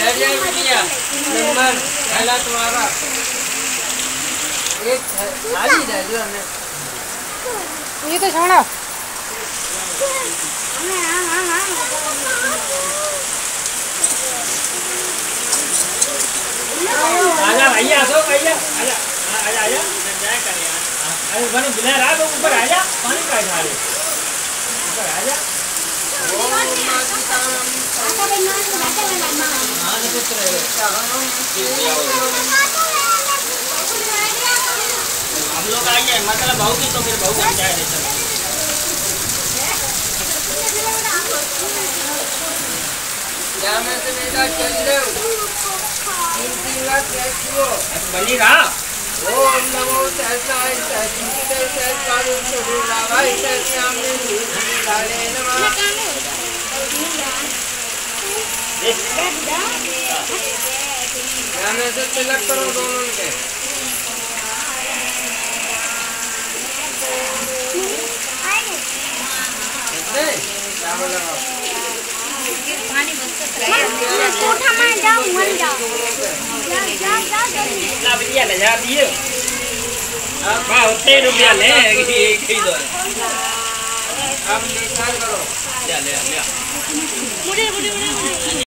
number पहला तुम्हारा एक खाली रह जो हमें ये तो छोड़ा आजा भैया सो भैया आजा आजा आजा जाए कर यार अरे बने बिना रात ऊपर आजा पानी का खा ले ऊपर आजा हम लोग आइए मतलब बहू की तो फिर बहू बन जाए में से बेटा चल लो बनी रहा ओम नमो सहस्राय सहस्र सहस्राय सुरावाय सहस्राम्ने नीलाले नमः या में से तिलक करो दोनों के चावल लगाओ पानी बस कोठा में जाओ मर जाओ ना भैया ले जा दिए अब होते रुपया ले एक ही दो अब निकाल करो ले ले ले